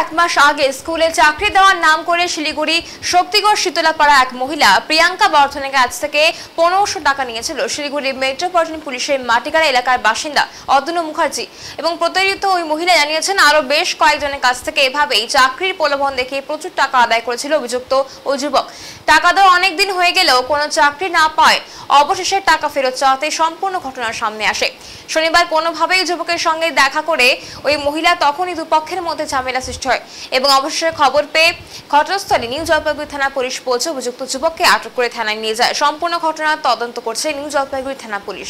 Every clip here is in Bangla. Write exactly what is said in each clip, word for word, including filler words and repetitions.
এক মাস আগে স্কুলে চাকরি দেওয়ার নাম করে শিলিগুড়ি শক্তিগড় শীতলাপাড়া এক মহিলা প্রিয়াঙ্কা বর্ধনের কাছ থেকে পনেরোশো টাকা নিয়েছিল শিলিগুড়ি মেট্রোপলিটন পুলিশের মাটিগাড়া এলাকার বাসিন্দা অদন্য মুখার্জি এবং প্রতারিত ওই মহিলা জানিয়েছেন আরো বেশ কয়েকজনের কাছ থেকে এভাবেই চাকরির প্রলোভন দেখে প্রচুর টাকা আদায় করেছিল অভিযুক্ত ওই যুবক। টাকা দেওয়া অনেকদিন হয়ে গেলেও কোনো চাকরি না পায় অবশেষে টাকা ফেরত চাওয়াতে সম্পূর্ণ ঘটনার সামনে আসে। শনিবার কোনোভাবেই যুবকের সঙ্গে দেখা করে ওই মহিলা তখনই দুপক্ষের মধ্যে ঝামেলা সৃষ্টি হয় এবং অবশেষে খবর পেয়ে ঘটনাস্থলে নিউ জলপাইগুড়ি থানা পুলিশ পৌঁছে অভিযুক্ত যুবককে আটক করে থানায় নিয়ে যায়। সম্পূর্ণ ঘটনার তদন্ত করছে নিউ জলপাইগুড়ি থানা পুলিশ।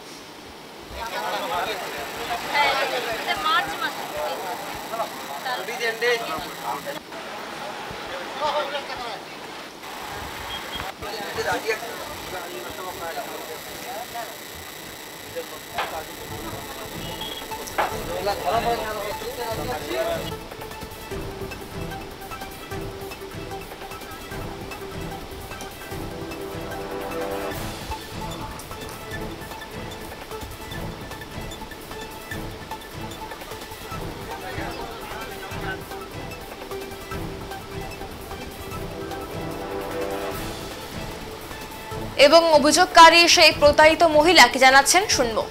এবং অভিযোগকারী সেই প্রতারিত মহিলা কি জানাচ্ছেন শুনবো।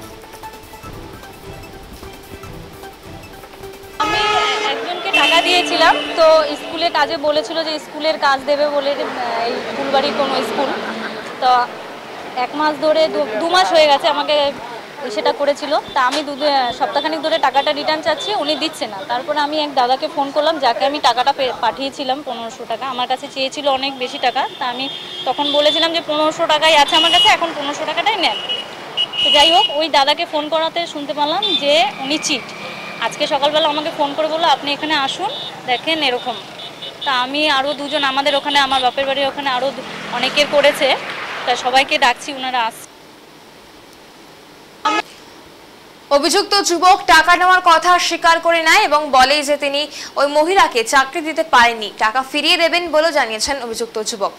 আমি একজনকে টাকা দিয়েছিলাম, তো স্কুলে কাজে বলেছিল যে স্কুলের কাজ দেবে বলে, এই ফুলবাড়ির কোনো স্কুল। তো এক মাস ধরে দু মাস হয়ে গেছে আমাকে সেটা করেছিল। তা আমি দু সপ্তাহখানিক ধরে টাকাটা রিটার্ন চাচ্ছি, উনি দিচ্ছে না। তারপরে আমি এক দাদাকে ফোন করলাম, যাকে আমি টাকাটা পাঠিয়েছিলাম পনেরোশো টাকা। আমার কাছে চেয়েছিল অনেক বেশি টাকা, তা আমি তখন বলেছিলাম যে পনেরোশো টাকাই আছে আমার কাছে, এখন পনেরোশো টাকাটাই নেন। তো যাই হোক, ওই দাদাকে ফোন করাতে শুনতে পেলাম যে উনি চিট। আজকে সকালবেলা আমাকে ফোন করে বললো আপনি এখানে আসুন, দেখেন এরকম। তা আমি আরও দুজন, আমাদের ওখানে আমার বাপের বাড়ির ওখানে আরও অনেকের করেছে, তা সবাইকে ডাকছি, ওনারা আসছে। অভিযুক্ত যুবক টাকা নেওয়ার কথা স্বীকার করে নেয় এবং বলে যে তিনি ওই মহিলাকে চাকরি দিতে পারেননি, টাকা ফিরিয়ে দেবেন বলে জানিয়েছেন অভিযুক্ত যুবক।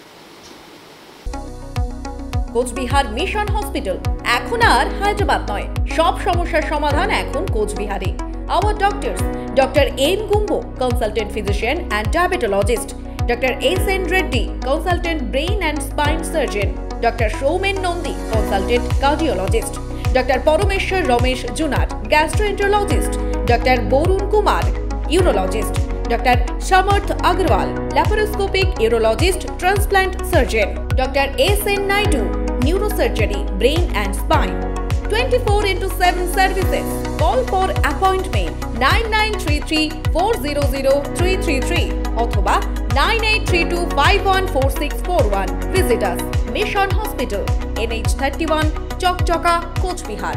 কোচবিহার মিশন হসপিটাল এখন আর হায়দ্রাবাদ নয়, সব সমস্যার সমাধান এখন কোচবিহারে। Our doctors, Doctor M. Gumbo, consultant physician and diabetologist, Doctor S N Reddy, consultant brain and spine surgeon, Doctor Shoumen Nondi, consultant cardiologist, Doctor Parameshwar Ramesh Junar, gastroenterologist, Doctor Borun Kumar, urologist, Doctor Samarth Agarwal, laparoscopic urologist, transplant surgeon, Doctor S N Naidu, neurosurgery, brain and spine. twenty-four into seven services. Call for appointment nine nine three three four zero zero three three three অথবা nine eight three two five one four six four one. Visit us, Mission Hospital, N H thirty-one, চকচকা, কোচবিহার।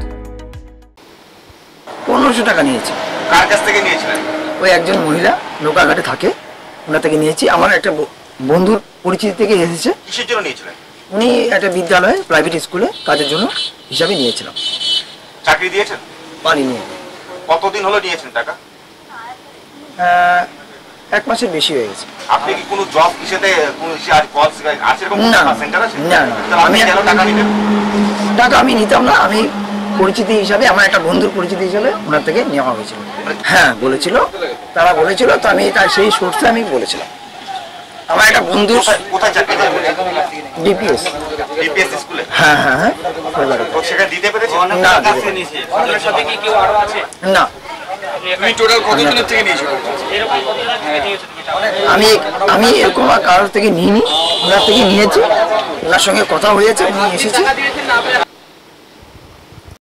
পনেরোশো টাকা নিয়েছি। কার কাছ থেকে নিয়েছিলেন? ওই একজন মহিলা নৌকাঘাটে থাকে, ওনার থেকে নিয়েছি। আমার একটা বন্ধুর পরিচিতি থেকে এসেছে। কিসের জন্য নিয়েছিলেন? উনি একটা বিদ্যালয়ে প্রাইভেট স্কুলে কাজের জন্য হিসাবে নিয়েছিলাম। চাকরি দিয়েছেন? পানি নিয়ে। কতদিন হলো নিয়েছেন টাকা? এক মাসের বেশি হয়ে গেছে। আপনি কি কোনো জব হিসেবে কোনো কল আছে এরকম সেন্টার আছে? না, আমি কেন টাকা নিতেন? টাকা আমি নিতাম না, আমি পরিচিতি হিসাবে, আমার একটা বন্ধুর পরিচিতি হিসাবে ওনার থেকে নেওয়া হয়েছিল। হ্যাঁ বলেছিল, তারা বলেছিল, তো আমি তার সেই সোর্সে আমি বলেছিলাম। আমার একটা বন্ধু কোথায় চাকরি করে? ডিপিএস। ডিপিএস স্কুলে? হ্যাঁ হ্যাঁ হ্যাঁ। তো সেখানে দিতে পেরেছেন? না। আপনার সাথে কি কেউ আরো আছে? না। তুমি টোটাল কতজনের থেকে নিয়েছো? আমি আমি এরকম কারোর থেকে নিইনি, ওনার থেকে নিয়েছি। ওনার সঙ্গে কথা হয়েছে, উনি এসেছে,